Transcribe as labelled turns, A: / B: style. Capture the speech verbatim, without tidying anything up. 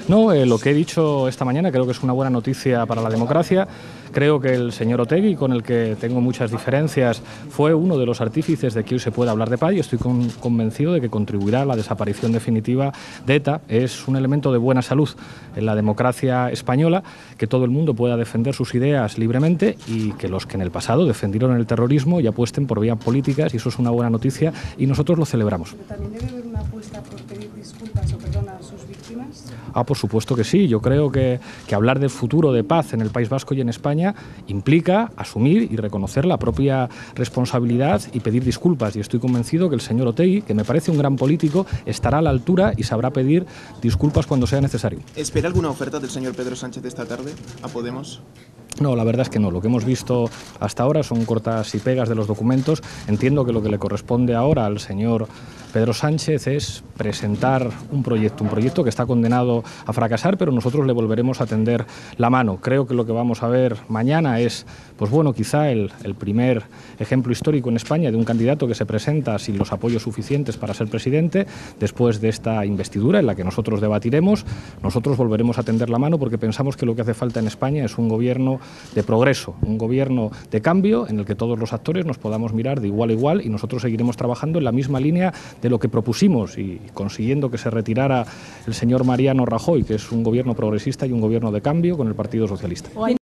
A: No, eh, lo que he dicho esta mañana creo que es una buena noticia para la democracia. Creo que el señor Otegi, con el que tengo muchas diferencias, fue uno de los artífices de que hoy se pueda hablar de paz y estoy con, convencido de que contribuirá a la desaparición definitiva de ETA. Es un elemento de buena salud en la democracia española que todo el mundo pueda defender sus ideas libremente y que los que en el pasado defendieron el terrorismo ya apuesten por vías políticas, y eso es una buena noticia y nosotros lo celebramos.
B: ¿Pero también debe haber una apuesta por pedir disculpas o perdón a sus víctimas?
A: Ah, por supuesto que sí. Yo creo que, que hablar del futuro de paz en el País Vasco y en España implica asumir y reconocer la propia responsabilidad y pedir disculpas. Y estoy convencido que el señor Otegi, que me parece un gran político, estará a la altura y sabrá pedir disculpas cuando sea necesario.
C: ¿Espera alguna oferta del señor Pedro Sánchez esta tarde a Podemos?
A: No, la verdad es que no. Lo que hemos visto hasta ahora son cortas y pegas de los documentos. Entiendo que lo que le corresponde ahora al señor Pedro Sánchez es presentar un proyecto, un proyecto que está condenado a fracasar, pero nosotros le volveremos a tender la mano. Creo que lo que vamos a ver mañana es, pues bueno, quizá el, el primer ejemplo histórico en España de un candidato que se presenta sin los apoyos suficientes para ser presidente. Después de esta investidura en la que nosotros debatiremos, nosotros volveremos a tender la mano porque pensamos que lo que hace falta en España es un gobierno de progreso, un gobierno de cambio en el que todos los actores nos podamos mirar de igual a igual, y nosotros seguiremos trabajando en la misma línea de lo que propusimos y consiguiendo que se retirara el señor Mariano Rajoy, que es un gobierno progresista y un gobierno de cambio con el Partido Socialista.